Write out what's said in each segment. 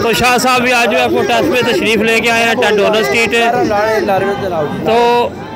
तो शाह साहब भी आज जो है प्रोटेस्ट में तशरीफ़ लेके आए हैं डोनर स्ट्रीट। तो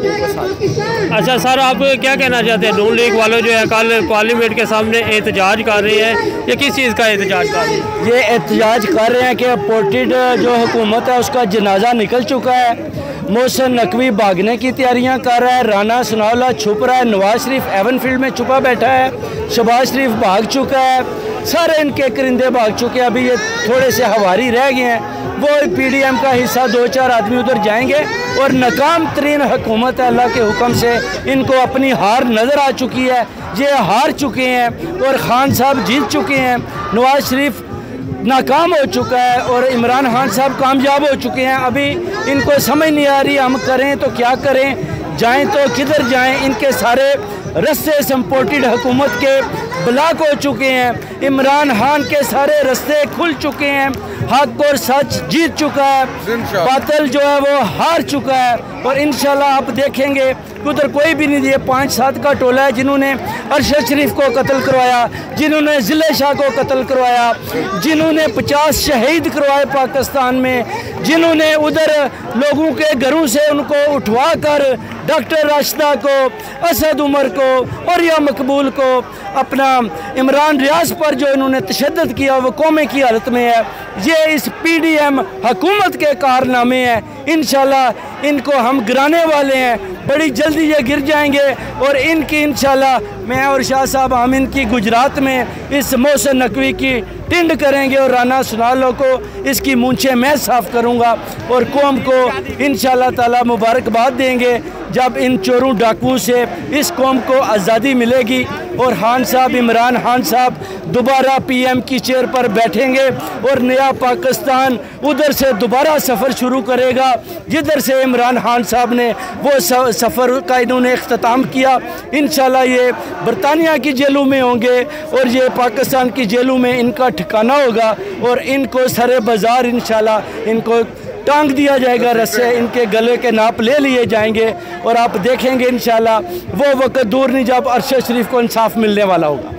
अच्छा सर, आप क्या कहना चाहते हैं? नून लीग वालों जो है कल पार्लियामेंट के सामने एहतजाज कर रहे हैं, ये किस चीज़ का एहतजाज कर रहे हैं? ये एहतजाज कर रहे हैं कि अपोर्टेड जो हुकूमत है उसका जनाजा निकल चुका है। मोहसिन नकवी भागने की तैयारियां कर रहा है, राना सनाउल्लाह छुप रहा है, नवाज शरीफ एवनफील्ड में छुपा बैठा है, शहबाज शरीफ भाग चुका है, सारे इनके करिंदे भाग चुके हैं। अभी ये थोड़े से हवारी रह गए हैं, वो पीडीएम का हिस्सा 2-4 आदमी उधर जाएंगे और नाकाम तरीन हुकूमत है। अल्लाह के हुक्म से इनको अपनी हार नज़र आ चुकी है, ये हार चुके हैं और खान साहब जीत चुके हैं, नवाज शरीफ नाकाम हो चुका है और इमरान खान साहब कामयाब हो चुके हैं। अभी इनको समझ नहीं आ रही हम करें तो क्या करें, जाएं तो किधर जाएं। इनके सारे रस्ते सपोर्टेड हुकूमत के ब्लॉक हो चुके हैं, इमरान खान के सारे रास्ते खुल चुके हैं, हक और सच जीत चुका है, बातिल जो है वो हार चुका है। और इंशाल्लाह आप देखेंगे उधर कोई भी नहीं, ये 5-7 का टोला है जिन्होंने अरशद शरीफ को कत्ल करवाया, जिन्होंने जिले शाह को कत्ल करवाया, जिन्होंने 50 शहीद करवाए पाकिस्तान में, जिन्होंने उधर लोगों के घरों से उनको उठवा कर डॉक्टर राशिदा को, असद उमर को और या मकबूल को, अपना इमरान रियाज पर जो इन्होंने तशद्दुद किया वो कौमे की हालत में है। ये इस पीडीएम हुकूमत के कारनामे हैं। इंशाल्लाह इनको हम गिराने वाले हैं, बड़ी जल्दी ये गिर जाएंगे और इनकी इंशाल्लाह मैं और शाह साहब हम इनकी गुजरात में इस मोहसिन नकवी की टिंड करेंगे और राना सनाउल्लाह को इसकी मूंछें मैं साफ़ करूँगा और कौम को इंशाल्लाह ताला मुबारकबाद देंगे जब इन चोरों डाकुओं से इस कौम को आज़ादी मिलेगी और खान साहब, इमरान खान साहब दोबारा पीएम की चेयर पर बैठेंगे और नया पाकिस्तान उधर से दोबारा सफ़र शुरू करेगा जिधर से इमरान खान साहब ने वो सफ़र का इन्होंने इख्तिताम किया। इंशाल्लाह ये बरतानिया की जेलों में होंगे और ये पाकिस्तान की जेलों में इनका ठिकाना होगा और इनको सरे बाज़ार इंशाल्लाह इनको टांग दिया जाएगा, रस्से इनके गले के नाप ले लिए जाएंगे और आप देखेंगे इंशाल्लाह वो वक्त दूर नहीं जब अरशद शरीफ को इंसाफ मिलने वाला होगा।